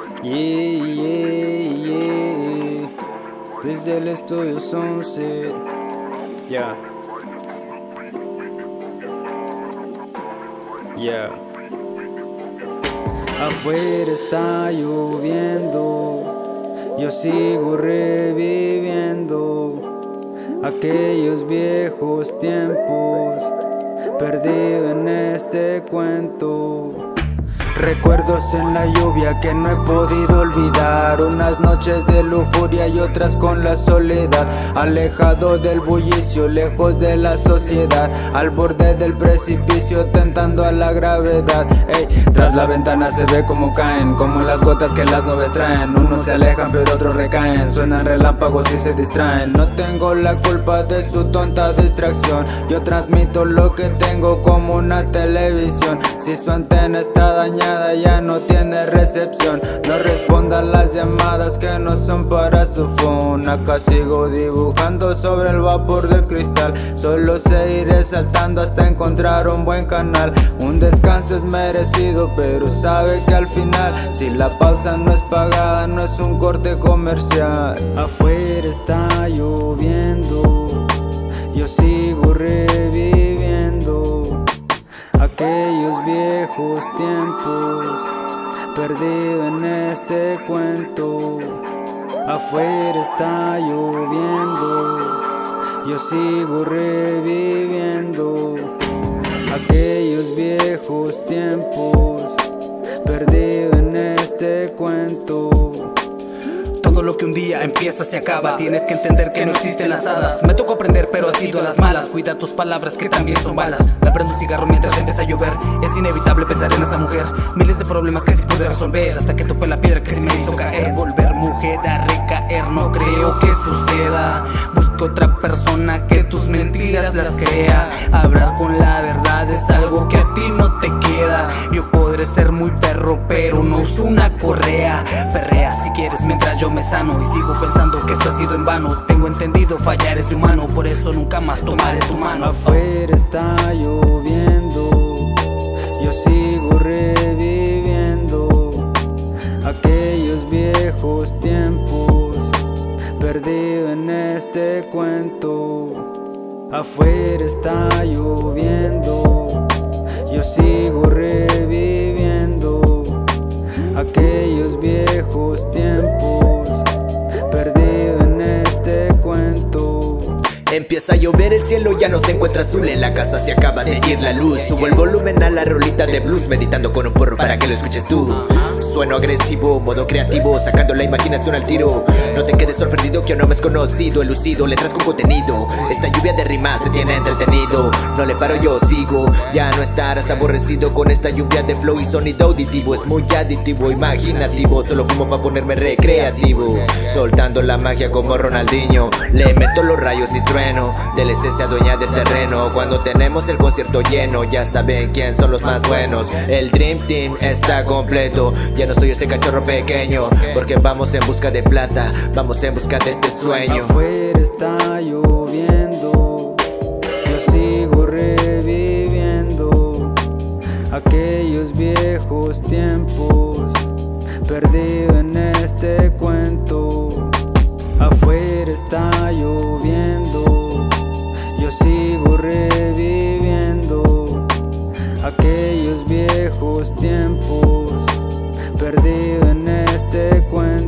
Yeah, yeah, yeah. Desde el estudio Sunset. Ya. Ya. Afuera está lloviendo, yo sigo reviviendo aquellos viejos tiempos, perdido en este cuento. Recuerdos en la lluvia que no he podido olvidar, unas noches de lujuria y otras con la soledad, alejado del bullicio, lejos de la sociedad, al borde del precipicio tentando a la gravedad. Ey, tras la ventana se ve como caen, como las gotas que las nubes traen. Unos se alejan pero otros recaen, suenan relámpagos y se distraen. No tengo la culpa de su tonta distracción, yo transmito lo que tengo como una televisión. Si su antena está dañada ya no tiene recepción, no respondan las llamadas que no son para su phone. Acá sigo dibujando sobre el vapor del cristal, solo seguiré saltando hasta encontrar un buen canal. Un descanso es merecido, pero sabe que al final, si la pausa no es pagada, no es un corte comercial. Afuera está lloviendo, yo sigo reviviendo aquellos viejos tiempos, perdido en este cuento. Afuera está lloviendo, yo sigo reviviendo aquellos viejos tiempos, perdido en este cuento. Todo lo que un día empieza se acaba, tienes que entender que no existen las hadas. Me tocó aprender pero ha sido a las malas, cuida tus palabras que también son balas. Me prendo un cigarro mientras empieza a llover, es inevitable pensar en esa mujer. Miles de problemas que sí pude resolver, hasta que topé la piedra que sí me hizo caer. Volver mujer a recaer, no creo que suceda. Busca otra persona que tus mentiras las crea. Hablar con la verdad es algo que a ti no te queda. Yo podré ser muy perro pero no uso una correa. Perrea si quieres mientras yo me sano, y sigo pensando que esto ha sido en vano. Tengo entendido fallar es de humano, por eso nunca más tomaré tu mano. Afuera está lloviendo, yo sigo reviviendo aquellos viejos tiempos, perdido en este cuento. Afuera está lloviendo, yo sigo reviviendo aquellos viejos tiempos, perdido en este cuento. Empieza a llover, el cielo ya no se encuentra azul, en la casa se acaba de ir la luz. Subo el volumen a la rolita de blues, meditando con un porro para que lo escuches tú. Sueno agresivo, modo creativo, sacando la imaginación al tiro. No te quedes sorprendido que aún no me has conocido, elucido letras con contenido. Esta lluvia de rimas te tiene entretenido, no le paro yo sigo. Ya no estarás aborrecido con esta lluvia de flow y sonido auditivo. Es muy adictivo, imaginativo, solo fumo para ponerme recreativo. Soltando la magia como Ronaldinho, le meto los rayos y trueno de la esencia dueña del terreno. Cuando tenemos el concierto lleno, ya saben quién son los más buenos. El Dream Team está completo, ya no soy ese cachorro pequeño, porque vamos en busca de plata, vamos en busca de este sueño. Afuera está lloviendo, yo sigo reviviendo aquellos viejos tiempos, perdido en este cuento. Afuera está lloviendo, yo sigo reviviendo aquellos viejos tiempos, perdido en este cuento.